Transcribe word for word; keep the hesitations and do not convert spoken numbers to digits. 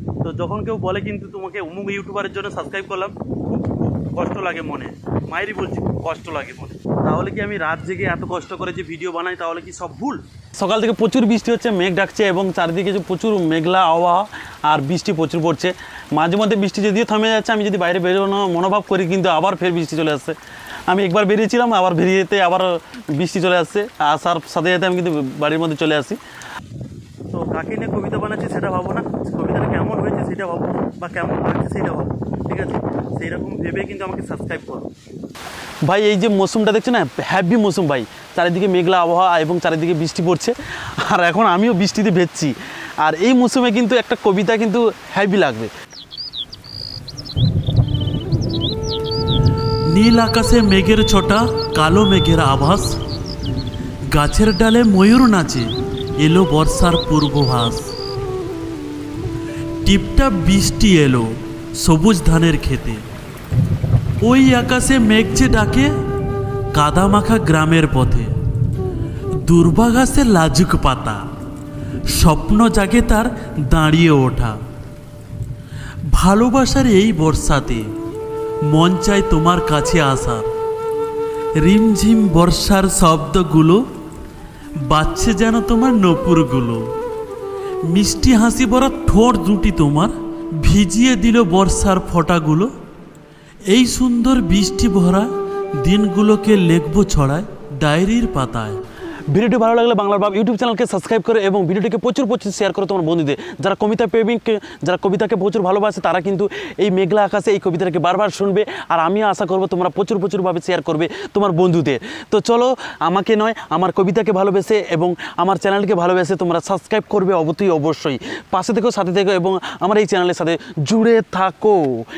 তো যখন কেউ বলে কিন্তু তোমাকে অমুক ইউটিউবারের জন্য সাবস্ক্রাইব করলাম, খুব খুব কষ্ট লাগে মনে, মায়েরই বলছি খুব কষ্ট লাগে মনে। তাহলে কি আমি রাত জেগে এত কষ্ট করে যে ভিডিও বানাই তাহলে কি সব ভুল? সকাল থেকে প্রচুর বৃষ্টি হচ্ছে, মেঘ ডাকছে এবং চারিদিকে যে প্রচুর মেঘলা আবহাওয়া আর বৃষ্টি প্রচুর পড়ছে। মাঝে মধ্যে বৃষ্টি যদিও থেমে যাচ্ছে, আমি যদি বাইরে বেরোনো মনোভাব করি কিন্তু আবার ফের বৃষ্টি চলে আসছে। আমি একবার বেরিয়েছিলাম, আবার বেরিয়ে যেতে আবার বৃষ্টি চলে আসছে, আসার সাথে সাথে আমি কিন্তু বাড়ির মধ্যে চলে আসি। তো কাকে নিয়ে কবিতা বানাচ্ছি সেটা ভাবো না, কবিতাটা কেমন হয়েছে সেটা ভাবো, বা কেমন লাগছে সেটা ভাবো, ঠিক আছে? সেই রকম ভেবে কিন্তু আমাকে সাবস্ক্রাইব করো ভাই। এই যে মৌসুমটা দেখছো না, হ্যাপি মৌসুম ভাই, চারিদিকে মেঘলা আবহাওয়া এবং চারিদিকে বৃষ্টি পড়ছে, আর এখন আমিও বৃষ্টিতে ভেজছি। আর এই মৌসুমে কিন্তু একটা কবিতা কিন্তু হ্যাপি লাগবে। নীল আকাশে মেঘের ছোটা, কালো মেঘের আভাস, গাছের ডালে ময়ূর নাচে, এলো বর্ষার পূর্বভাস। টিপটাপ বৃষ্টি এলো সবুজ ধানের খেতে, ওই আকাশে মেঘ যে ডাকে, কাদা মাখা গ্রামের পথে। দুর্বা ঘাসে লাজুক পাতা, স্বপ্ন জাগে তার দাঁড়িয়ে ওঠা। ভালোবাসার এই বর্ষাতে মন চায় তোমার কাছে আসার। রিমঝিম বর্ষার শব্দগুলো বাজছে যেন তোমার নপুরগুলো। মিষ্টি হাসি ভরা ঠোঁট দুটি তোমার ভিজিয়ে দিল বর্ষার ফোঁটাগুলো। এই সুন্দর বৃষ্টি ভরা দিনগুলোকে লিখবো ছড়ায় ডায়েরির পাতায়। ভিডিওটি ভালো লাগলে বাংলার বাপ ইউটিউব চ্যানেলকে সাবস্ক্রাইব করে এবং ভিডিওটিকে প্রচুর প্রচুর শেয়ার করো তোমার বন্ধুদের। যারা কবিতা প্রেমিক, যারা কবিতাকে প্রচুর ভালোবাসে, তারা কিন্তু এই মেঘলা আকাশে এই কবিতাটাকে বারবার শুনবে। আর আমিও আশা করবো তোমরা প্রচুর প্রচুরভাবে শেয়ার করবে তোমার বন্ধুদের। তো চলো, আমাকে নয় আমার কবিতাকে ভালোবেসে এবং আমার চ্যানেলকে ভালোবেসে তোমরা সাবস্ক্রাইব করবে অবশ্যই অবশ্যই। পাশে থেকো, সাথে থেকো এবং আমার এই চ্যানেলের সাথে জুড়ে থাকো।